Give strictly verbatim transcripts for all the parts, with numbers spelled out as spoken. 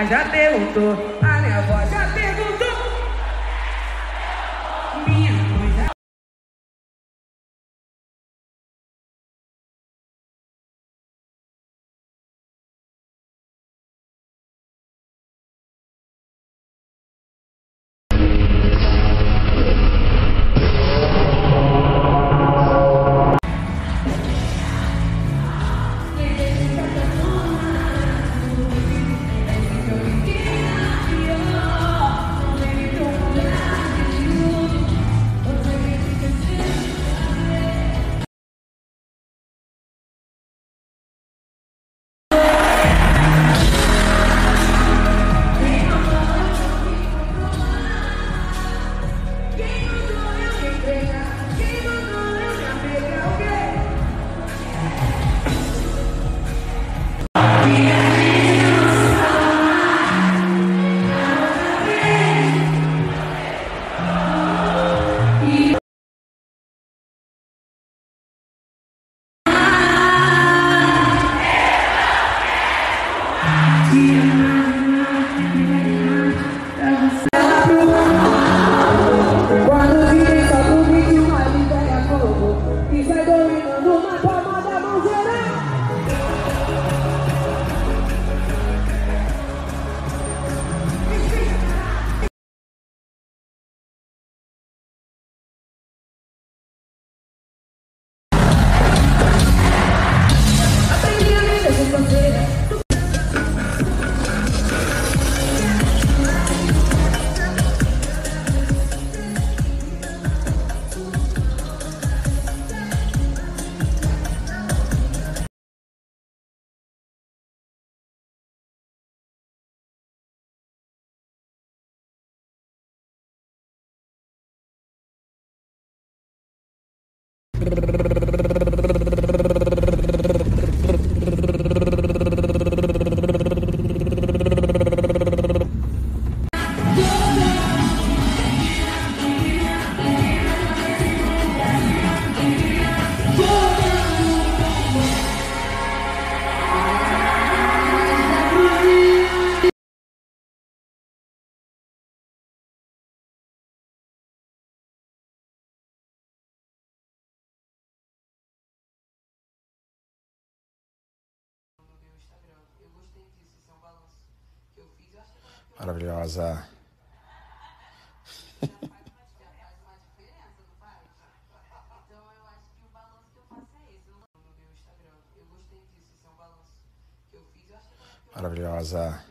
mãe já perguntou, a minha avó já perguntou. Minha mãe já... Quando virem só do vídeo, uma libera fogo e vai dominando uma palma da mão geral. Aprendi a vida com você. Maravilhosa. Maravilhosa.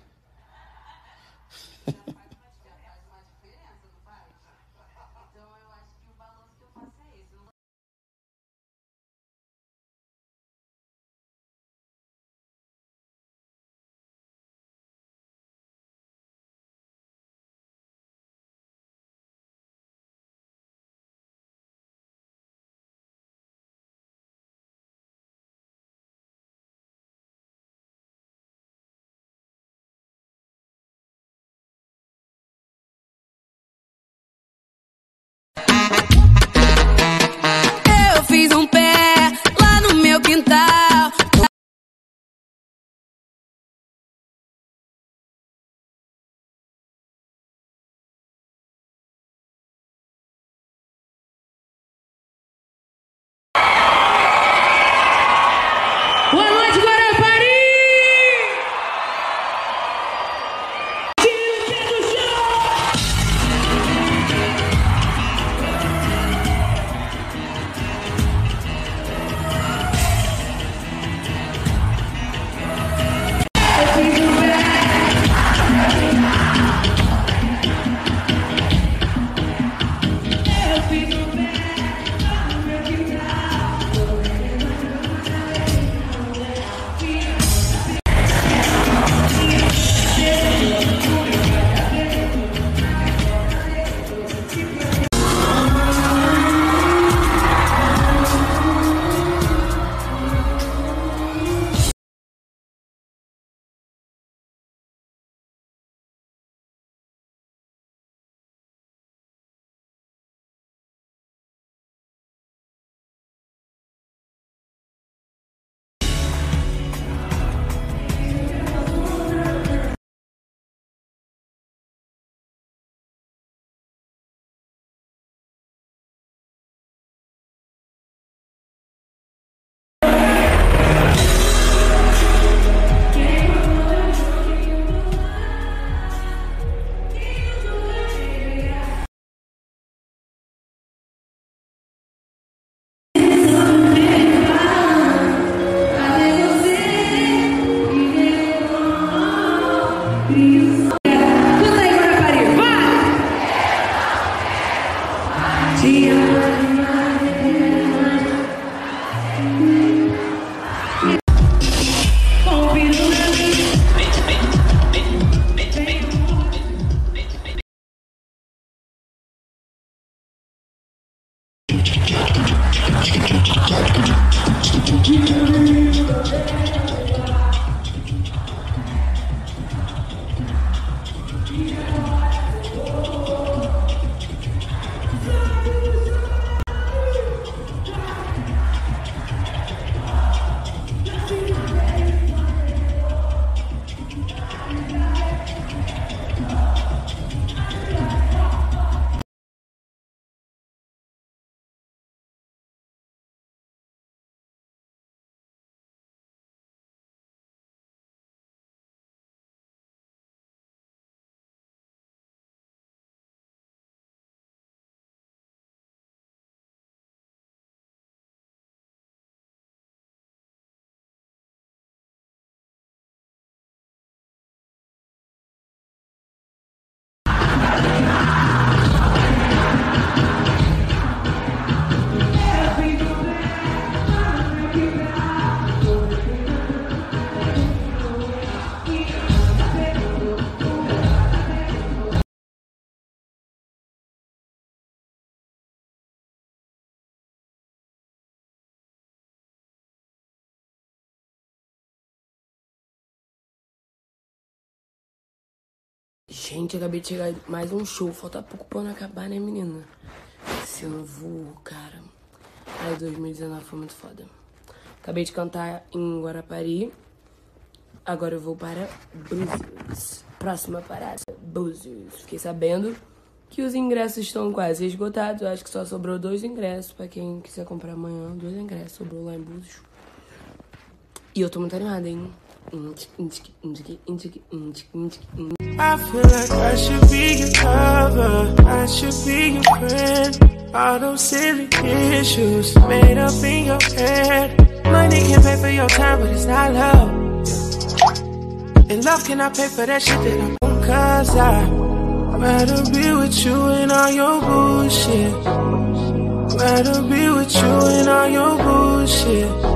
Gente, acabei de chegar mais um show. Falta pouco pra não acabar, né, menina? Esse ano voou, cara. Ai, dois mil e dezenove foi muito foda. Acabei de cantar em Guarapari. Agora eu vou para Búzios. Próxima parada, Búzios. Fiquei sabendo que os ingressos estão quase esgotados. Eu acho que só sobrou dois ingressos pra quem quiser comprar amanhã. Dois ingressos sobrou lá em Búzios. E eu tô muito animada, hein? I feel like I should be your lover, I should be your friend. All those silly issues made up in your head. Money can pay for your time, but it's not love. And love cannot pay for that shit that I want. Cause I'd rather be with you and all your bullshit. Rather be with you and all your bullshit.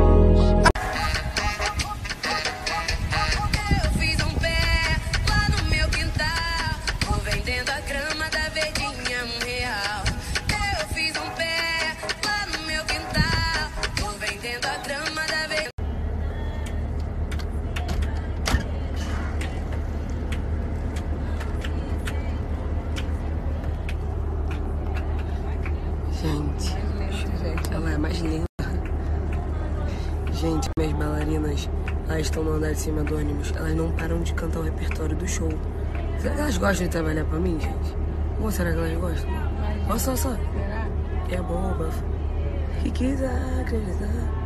Gente, ela é mais linda. Gente, minhas bailarinas, elas estão no andar de cima do ônibus. Elas não param de cantar o repertório do show. Será que elas gostam de trabalhar pra mim, gente? Ou será que elas gostam? Olha só, só. É boba. Que quiser acreditar.